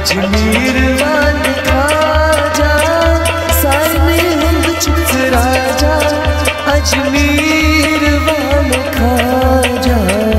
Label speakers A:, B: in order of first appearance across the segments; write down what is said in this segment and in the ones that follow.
A: अजमेर वाले ख्वाजा सारे हिंद चुप राजा अजमेर वाले ख्वाजा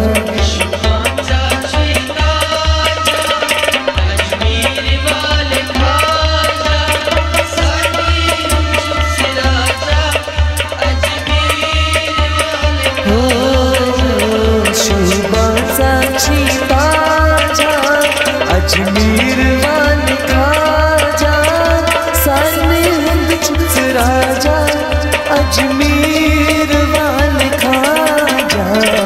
A: अजमेर वाले ख्वाजा सारे हिंद चुप राजा अजमेर वाले ख्वाजा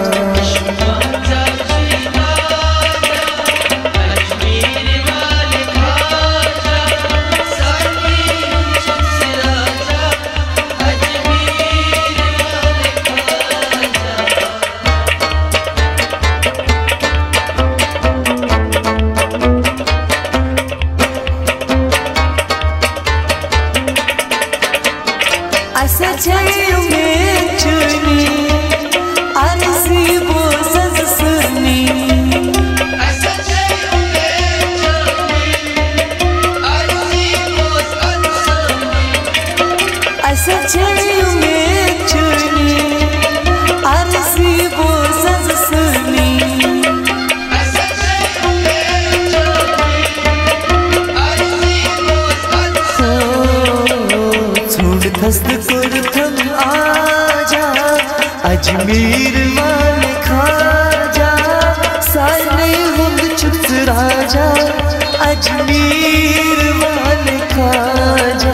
A: अजमेर वाले ख्वाजा सारे हिंद चुप राजा अजमेर वाले ख्वाजा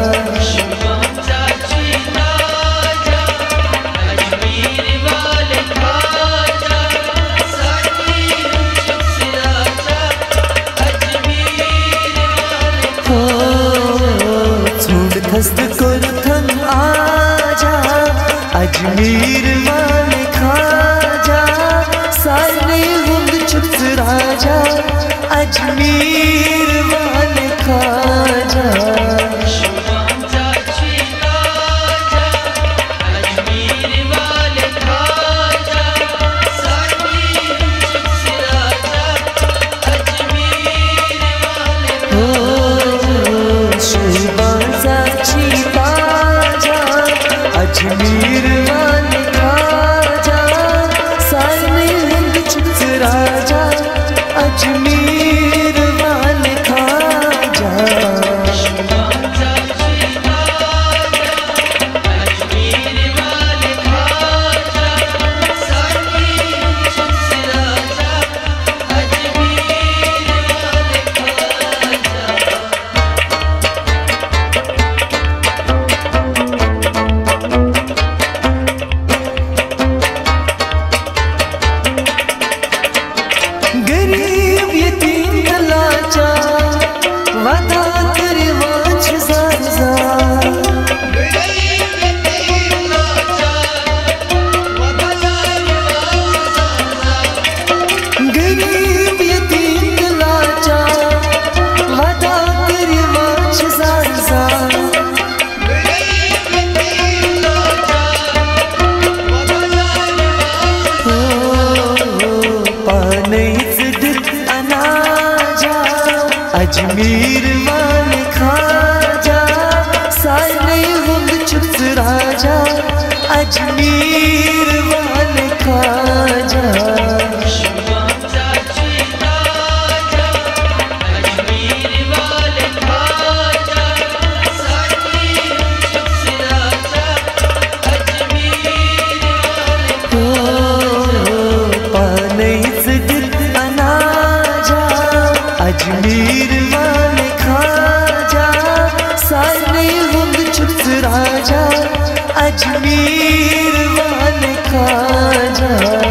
A: अजमेर वाले ख्वाजा सारे हिंद चुप राजा अजमेर वाले ख्वाजा अजमेर वाले ख्वाजा सारे हिंद चुप राजा अजमेर वाले ख्वाजा अजमेर वाले ख्वाजा सारे हिंद चुप राजा अजमेर वाले ख्वाजा अजमेर वाले ख्वाजा सारे हिंद चुप राजा अजमेर वाले ख्वाजा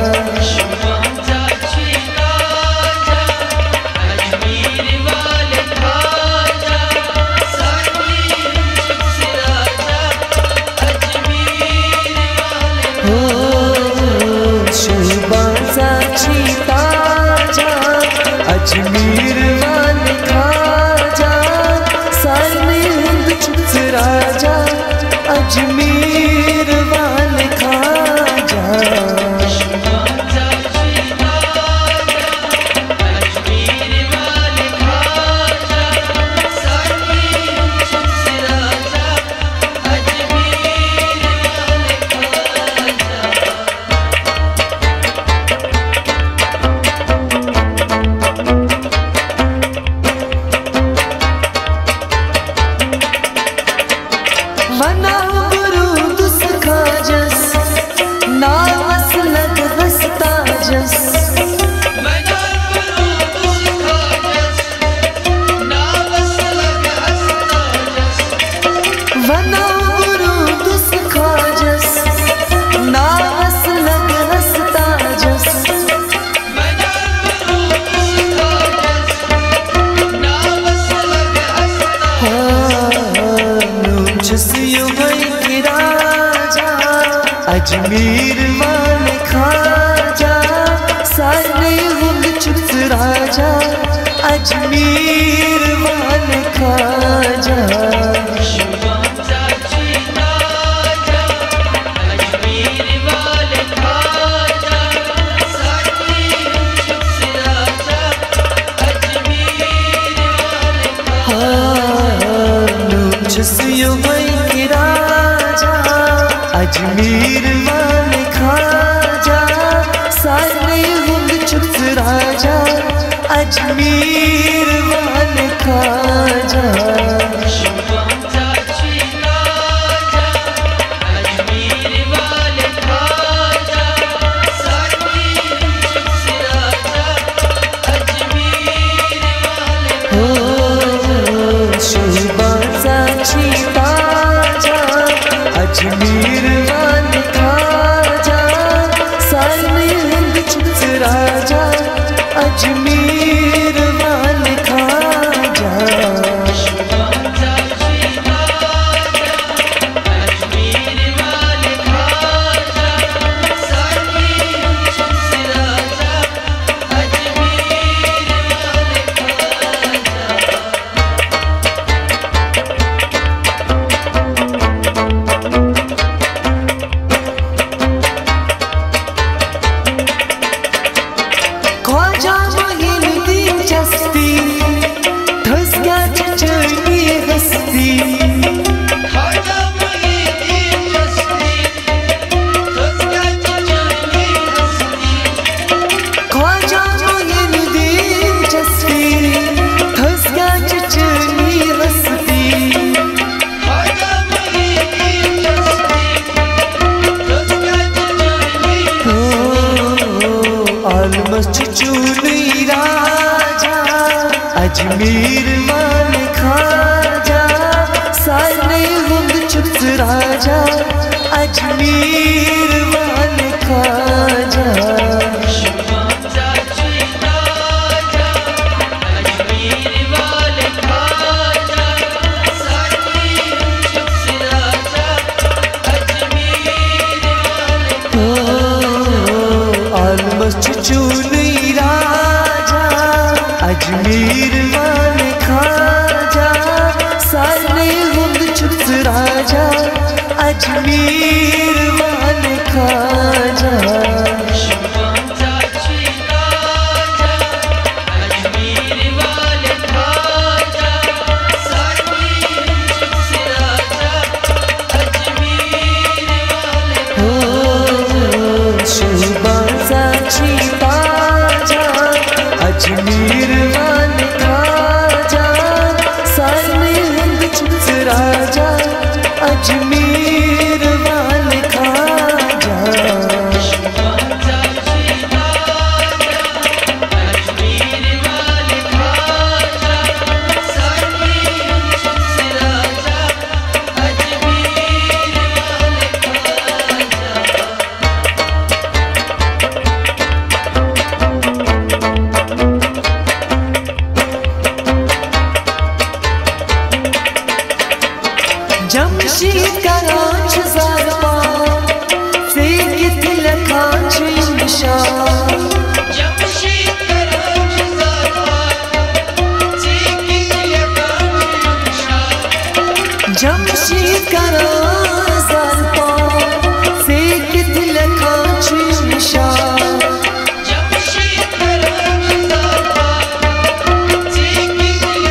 A: अजमेर वाले ख्वाजा सारे हिंद चुप राजा अजमेर वाले ख्वाजा अजमेर वाले खाजा सारे हुंद चुप राजा अजमेर वाले खाजा अजमेर वाले खाजा सारे हुंद चुप राजा अजमेर वाले खाजा अजमेर वाले खाजा सारे हुंद चुप राजा अजमेर वाले खाजा ख्वाजा मोहिनुद्दीन चिश्ती धस गया चचली हस्ती ख्वाजा मोहिनुद्दीन चिश्ती धस गया चचली हस्ती ख्वाजा मोहिनुद्दीन चिश्ती धस गया चचली हस्ती ख्वाजा मोहिनुद्दीन चिश्ती धस गया चचली आलमस्त चूनी राजा अजमेर वाले खाजा सारे हुंद चुप राजा अजमेर वाले खाजा आलमस्त चूनी राजा अजमेर वाले खाजा सारे हुंद चुप राजा अजमेर वाले खाजा अजमेर वाले खाजा सारे हुंद चुप राजा अजमेर वाले खाजा जमशीद का राज ज़ारपा से कितल खांच निशान जमशीद का राज ज़ारपा से कितल खांच निशान जमशीद का राज ज़ारपा से कितल खांच निशान जमशीद का राज ज़ारपा से कितल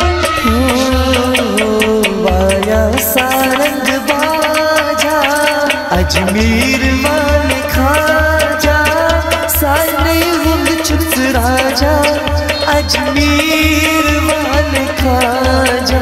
A: खांच सारंग बाजा अजमेर वाले खाजा सारे हुंद चुप राजा अजमेर वाले खाजा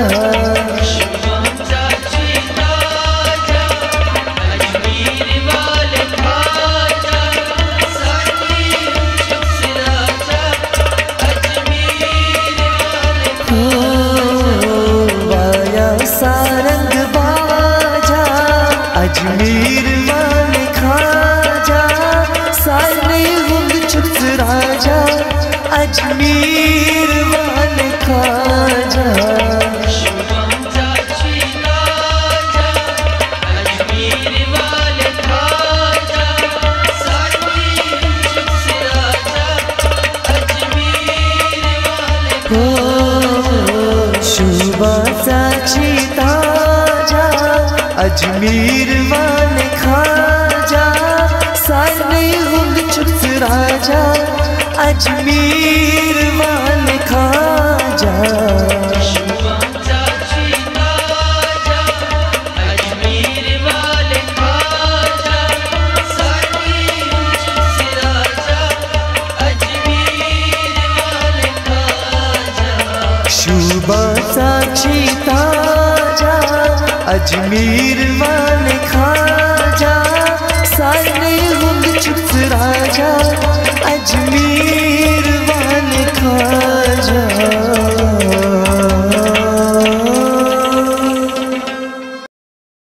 A: सारंग बाजा अजमेर वाले खाजा सारे हुंद चुप राजा अजमेर वाले खाजा अजमेर वाले खाजा अजमेर वाले खाजा, सारे हुंग चुप राजा, अजमेर वाले खाजा। साची ताजा, अजमेर वाले खाजा, सारे हुंग चुप राजा।